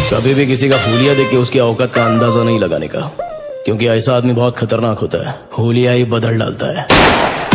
कभी भी किसी का हुलिया देख के उसकी औकात का अंदाजा नहीं लगाने का, क्योंकि ऐसा आदमी बहुत खतरनाक होता है। हुलिया ही बदल डालता है।